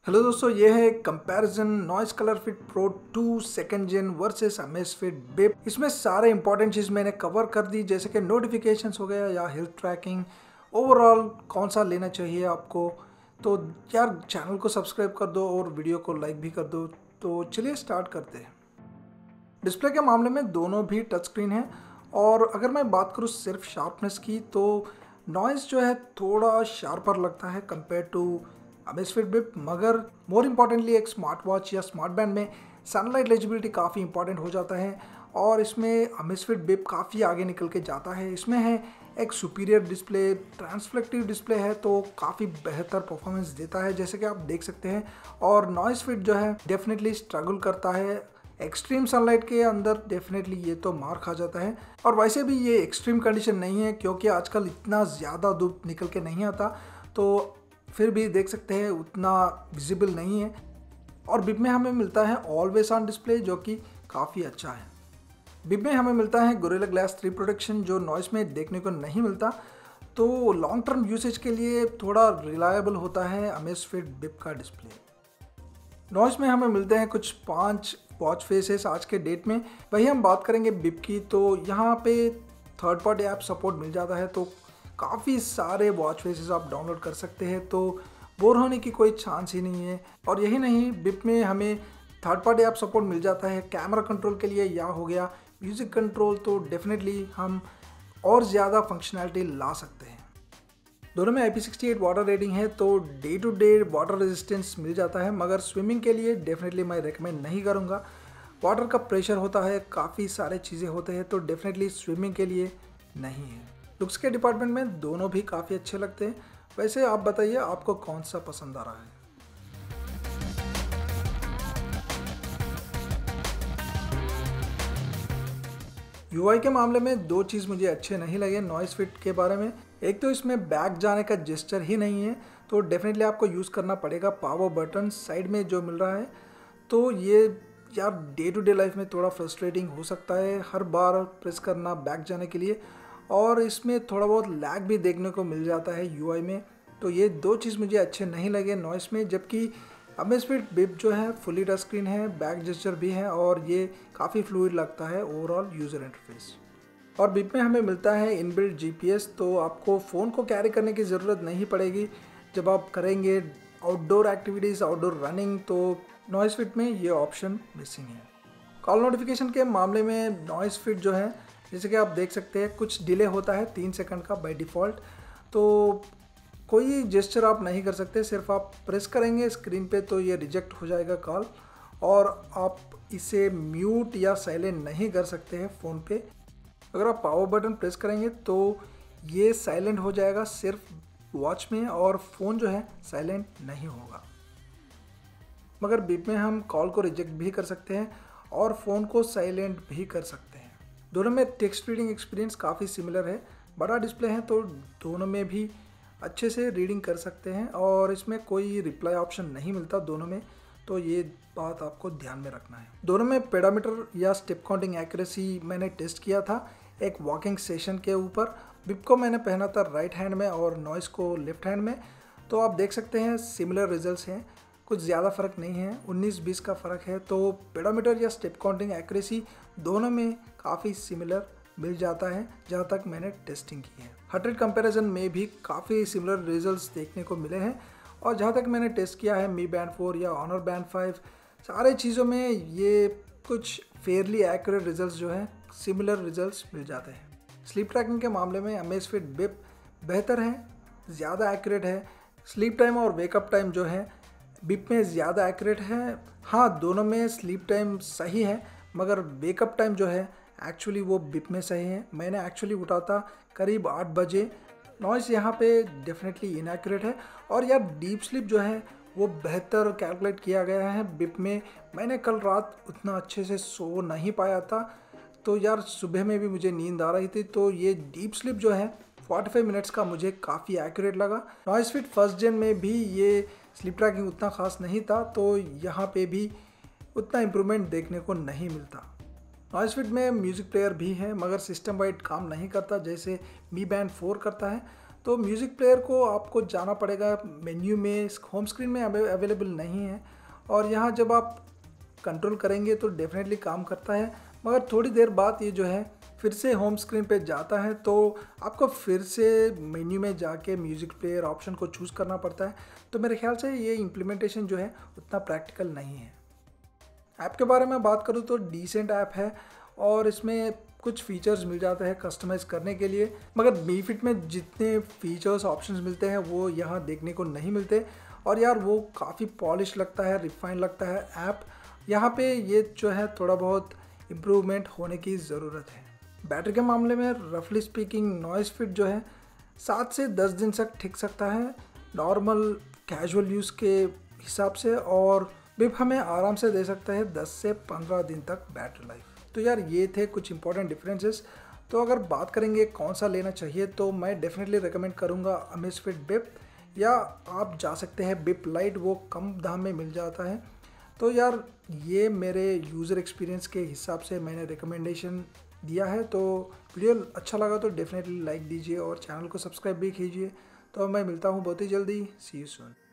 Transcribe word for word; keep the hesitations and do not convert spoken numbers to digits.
Hello दोस्तों, ये है comparison Noise ColorFit Pro two second gen versus Amazfit Bip. इसमें सारे इंपॉर्टेंट चीज़ मैंने कवर कर दी, जैसे कि नोटिफिकेशंस हो गया या हेल्थ ट्रैकिंग, ओवरऑल कौन सा लेना चाहिए आपको। तो यार चैनल को सब्सक्राइब कर दो और वीडियो को लाइक भी कर दो। तो चलिए स्टार्ट करते हैं। डिस्प्ले के मामले में दोनों भी टच स्क्रीन है, और अगर मैं बात करूँ सिर्फ शार्पनेस की, तो नॉइस जो है थोड़ा शार्पर लगता है कंपेयर टू Amazfit बिप। मगर मोर इम्पॉर्टेंटली एक स्मार्ट वॉच या स्मार्ट बैंड में सनलाइट एलिजिबिलिटी काफ़ी इंपॉर्टेंट हो जाता है, और इसमें Amazfit बिप काफ़ी आगे निकल के जाता है। इसमें है एक सुपीरियर डिस्प्ले, ट्रांसफ्लेक्टिव डिस्प्ले है, तो काफ़ी बेहतर परफॉर्मेंस देता है जैसे कि आप देख सकते हैं। और नॉइस फिट जो है डेफिनेटली स्ट्रगल करता है एक्सट्रीम सनलाइट के अंदर, डेफिनेटली ये तो मार खा जाता है। और वैसे भी ये एक्सट्रीम कंडीशन नहीं है, क्योंकि आजकल इतना ज़्यादा धूप निकल के नहीं आता, तो फिर भी देख सकते हैं उतना विजिबल नहीं है। और बिप में हमें मिलता है ऑलवेज ऑन डिस्प्ले, जो कि काफ़ी अच्छा है। बिप में हमें मिलता है गोरिल्ला ग्लास थ्री प्रोटेक्शन, जो नॉइस में देखने को नहीं मिलता, तो लॉन्ग टर्म यूसेज के लिए थोड़ा रिलायबल होता है Amazfit बिप का डिस्प्ले। नॉइस में हमें मिलते हैं कुछ पांच वॉच फेसेस आज के डेट में। वही हम बात करेंगे बिप की, तो यहाँ पे थर्ड पार्टी ऐप सपोर्ट मिल जाता है, तो काफ़ी सारे वॉच फेसेस आप डाउनलोड कर सकते हैं, तो बोर होने की कोई चांस ही नहीं है। और यही नहीं, बिप में हमें थर्ड पार्टी ऐप सपोर्ट मिल जाता है कैमरा कंट्रोल के लिए, या हो गया म्यूज़िक कंट्रोल, तो डेफिनेटली हम और ज़्यादा फंक्शनैलिटी ला सकते हैं। दोनों में I P sixty eight water rating है, तो day to day water resistance मिल जाता है, मगर स्विमिंग के लिए डेफिनेटली मैं रेकमेंड नहीं करूँगा। वाटर का प्रेशर होता है, काफ़ी सारे चीज़ें होते हैं, तो डेफिनेटली स्विमिंग के लिए नहीं है। लुक्स के डिपार्टमेंट में दोनों भी काफ़ी अच्छे लगते हैं। वैसे आप बताइए आपको कौन सा पसंद आ रहा है। यूआई के मामले में दो चीज़ मुझे अच्छे नहीं लगे नॉइस फिट के बारे में। एक तो इसमें बैक जाने का जेस्चर ही नहीं है, तो डेफिनेटली आपको यूज़ करना पड़ेगा पावर बटन साइड में जो मिल रहा है। तो ये यार डे टू डे लाइफ में थोड़ा फ्रस्ट्रेटिंग हो सकता है हर बार प्रेस करना बैक जाने के लिए, और इसमें थोड़ा बहुत लैग भी देखने को मिल जाता है यूआई में। तो ये दो चीज़ मुझे अच्छे नहीं लगे नॉइस में। जबकि Amazfit बिप जो है फुली टच स्क्रीन है, बैक जेस्चर भी है, और ये काफ़ी फ्लूइड लगता है ओवरऑल यूज़र इंटरफेस। और बिप में हमें मिलता है इनबिल्ट जीपीएस, तो आपको फ़ोन को कैरी करने की ज़रूरत नहीं पड़ेगी जब आप करेंगे आउटडोर एक्टिविटीज़, आउटडोर रनिंग, तो नॉइस फिट में ये ऑप्शन मिसिंग है। कॉल नोटिफिकेशन के मामले में नॉइस फिट जो है, जैसे कि आप देख सकते हैं कुछ डिले होता है तीन सेकंड का बाय डिफ़ॉल्ट, तो कोई जेस्चर आप नहीं कर सकते, सिर्फ आप प्रेस करेंगे स्क्रीन पे तो ये रिजेक्ट हो जाएगा कॉल, और आप इसे म्यूट या साइलेंट नहीं कर सकते हैं फ़ोन पे। अगर आप पावर बटन प्रेस करेंगे तो ये साइलेंट हो जाएगा सिर्फ वॉच में, और फ़ोन जो है साइलेंट नहीं होगा। मगर बिप में हम कॉल को रिजेक्ट भी कर सकते हैं और फ़ोन को साइलेंट भी कर सकते हैं। दोनों में टेक्स्ट रीडिंग एक्सपीरियंस काफ़ी सिमिलर है। बड़ा डिस्प्ले है, तो दोनों में भी अच्छे से रीडिंग कर सकते हैं, और इसमें कोई रिप्लाई ऑप्शन नहीं मिलता दोनों में, तो ये बात आपको ध्यान में रखना है। दोनों में पेडोमीटर या स्टेप काउंटिंग एक्यूरेसी मैंने टेस्ट किया था एक वॉकिंग सेशन के ऊपर। बिप को मैंने पहना था राइट हैंड में और नॉइस को लेफ्ट हैंड में, तो आप देख सकते हैं सिमिलर रिजल्ट्स हैं, कुछ ज़्यादा फ़र्क नहीं है, उन्नीस बीस का फ़र्क है। तो पेडोमीटर या स्टेप काउंटिंग एक्यूरेसी दोनों में काफ़ी सिमिलर मिल जाता है जहाँ तक मैंने टेस्टिंग की है। हार्ट रेट कंपैरिजन में भी काफ़ी सिमिलर रिजल्ट्स देखने को मिले हैं, और जहाँ तक मैंने टेस्ट किया है मी बैंड फोर या ऑनर बैंड फाइव, सारे चीज़ों में ये कुछ फेयरली एक्यूरेट रिजल्ट्स जो हैं सिमिलर रिजल्ट्स मिल जाते हैं। स्लीप ट्रैकिंग के मामले में Amazfit बिप बेहतर है, ज़्यादा एक्यूरेट है। स्लीप टाइम और वेकअप टाइम जो है बिप में ज़्यादा एक्यूरेट है। हाँ, दोनों में स्लीप टाइम सही है, मगर वेकअप टाइम जो है एक्चुअली वो बिप में सही है। मैंने एक्चुअली उठा था करीब आठ बजे। नॉइस यहाँ पे डेफिनेटली इनएक्यूरेट है, और यार डीप स्लीप जो है वो बेहतर कैलकुलेट किया गया है बिप में। मैंने कल रात उतना अच्छे से सो नहीं पाया था, तो यार सुबह में भी मुझे नींद आ रही थी, तो ये डीप स्लीप जो है पैंतालीस मिनट्स का मुझे काफ़ी एक्यूरेट लगा। नॉइस फिट फर्स्ट जेन में भी ये स्लीप ट्रैकिंग उतना खास नहीं था, तो यहाँ पे भी उतना इम्प्रूवमेंट देखने को नहीं मिलता। नॉइस फिट में म्यूज़िक प्लेयर भी है, मगर सिस्टम वाइड काम नहीं करता जैसे मी बैंड फोर करता है, तो म्यूज़िक प्लेयर को आपको जाना पड़ेगा मेन्यू में, होम स्क्रीन में अवेलेबल नहीं है। और यहाँ जब आप कंट्रोल करेंगे तो डेफिनेटली काम करता है, मगर थोड़ी देर बाद ये जो है फिर से होम स्क्रीन पे जाता है, तो आपको फिर से मेन्यू में जाके म्यूज़िक प्लेयर ऑप्शन को चूज़ करना पड़ता है। तो मेरे ख्याल से ये इम्प्लीमेंटेशन जो है उतना प्रैक्टिकल नहीं है। ऐप के बारे में बात करूँ तो डिसेंट ऐप है और इसमें कुछ फीचर्स मिल जाते हैं कस्टमाइज़ करने के लिए, मगर बी फिट में जितने फीचर्स ऑप्शंस मिलते हैं वो यहाँ देखने को नहीं मिलते। और यार वो काफ़ी पॉलिश लगता है, रिफाइन लगता है ऐप। यहाँ पे ये जो है थोड़ा बहुत इम्प्रूवमेंट होने की ज़रूरत है। बैटरी के मामले में रफली स्पीकिंग नॉइस फिट जो है सात से दस दिन तक टिक सकता है नॉर्मल कैजुअल यूज़ के हिसाब से, और बिप हमें आराम से दे सकता है दस से पंद्रह दिन तक बैटरी लाइफ। तो यार ये थे कुछ इंपॉर्टेंट डिफरेंसेस। तो अगर बात करेंगे कौन सा लेना चाहिए, तो मैं डेफिनेटली रिकमेंड करूँगा अमेज़फिट बिप, या आप जा सकते हैं बिप लाइट, वो कम दाम में मिल जाता है। तो यार ये मेरे यूज़र एक्सपीरियंस के हिसाब से मैंने रिकमेंडेशन दिया है। तो वीडियो अच्छा लगा तो डेफिनेटली लाइक दीजिए और चैनल को सब्सक्राइब भी कीजिए। तो मैं मिलता हूँ बहुत ही जल्दी। See you soon.